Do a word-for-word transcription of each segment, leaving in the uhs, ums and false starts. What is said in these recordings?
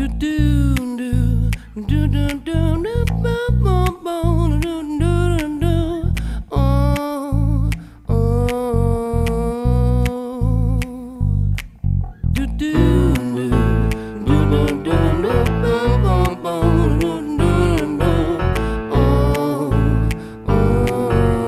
do do do do do do do boom boom do do do do oh oh do do do do do do do boom boom do do do oh oh.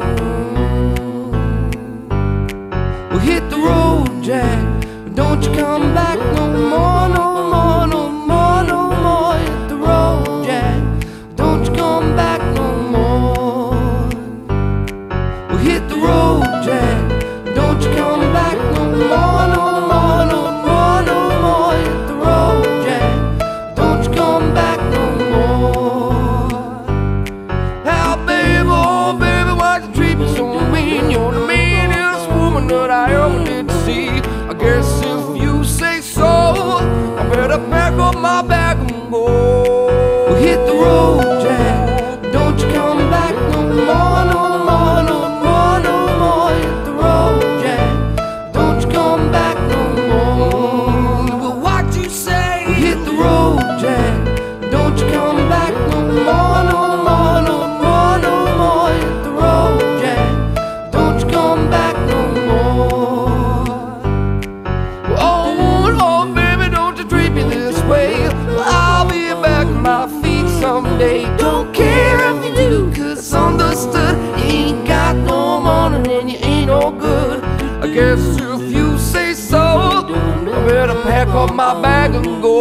Well, hit the road, Jack. Don't you come back no more, no more, no more, no more. Hit the road, Jack. Don't you come back no more. Well, hit the road, Jack. Don't you come back no more, no more, no more, no more. Hit the road, Jack. Don't you come back no more. How, baby, oh, baby, why'd you treat me so mean? You're the meanest woman that I ever did see. I guess if you say so, I better pack up my bag and go. Well, hit the road, Jack. Don't you come back no more, no more, no more, no more. Hit the road, Jack. Don't you come back no more. Well, what you say? Well, hit the road, Jack. Don't you come back no more, no more, no more, no more. Hit the road, Jack. Don't you come back no more. Oh, oh, baby, don't you treat me this way. Well, I'll be back on my feet someday. Don't care if you do, cause understood. You ain't got no money and you ain't no good. I guess if you say so, I better pack up my bag and go.